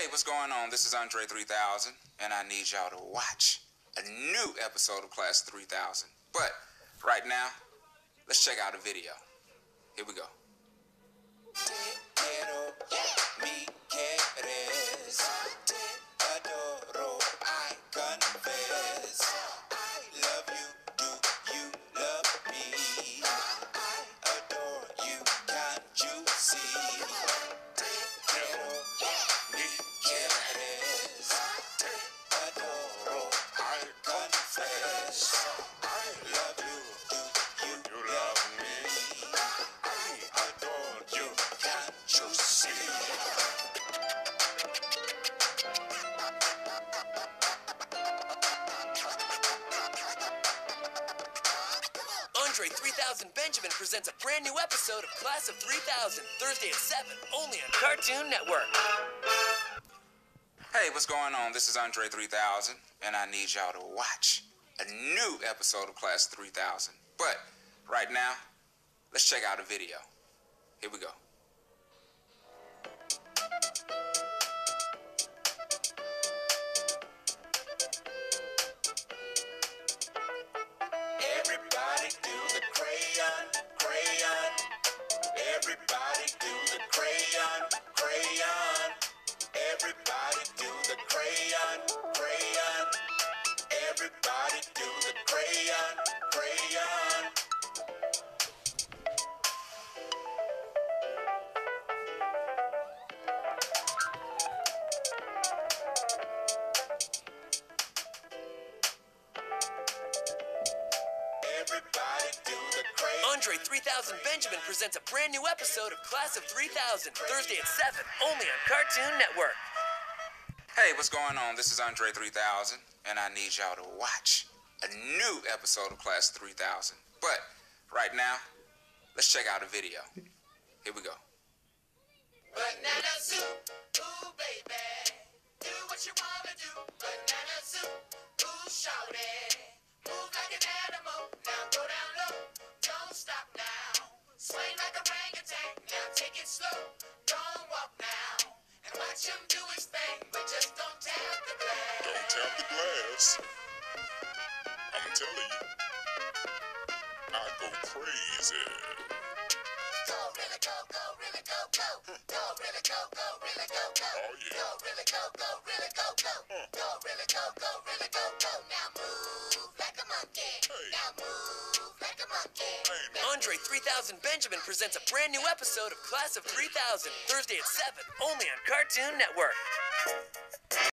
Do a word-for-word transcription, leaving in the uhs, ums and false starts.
Hey, what's going on? This is Andre three thousand, and I need y'all to watch a new episode of Class three thousand. But right now, let's check out a video. Here we go. Andre three thousand Benjamin presents a brand new episode of Class of three thousand, Thursday at seven, only on Cartoon Network. Hey, what's going on? This is Andre three thousand, and I need y'all to watch a new episode of Class three thousand. But right now, let's check out a video. Here we go. Everybody do the crayon, crayon. Everybody do the crayon, crayon. Everybody do the crayon, crayon. Everybody do the crayon, crayon. Everybody do the crayon. Andre three thousand Benjamin presents a brand new episode of Class of three thousand, Thursday at seven, only on Cartoon Network. Hey, what's going on? This is Andre three thousand, and I need y'all to watch a new episode of Class three thousand. But right now, let's check out a video. Here we go. Banana soup, ooh baby, do what you wanna do. Banana soup, ooh shawty, move like an animal. Now go down low, don't stop now. Swing like a orangutan, now take it slow. Don't walk now, and watch him do his thing, but just don't tap the glass. Don't tap the glass. I'm telling you, I go crazy. Go really go, go really go, go. Go really go, go really go, go. Oh, yeah. Go really go, go really go, go. Go really go, go really go, go. Now move like a monkey. Hey. Now move like a monkey. Hey, now. Andre three thousand Benjamin presents a brand new episode of Class of three thousand, Thursday at seven, only on Cartoon Network.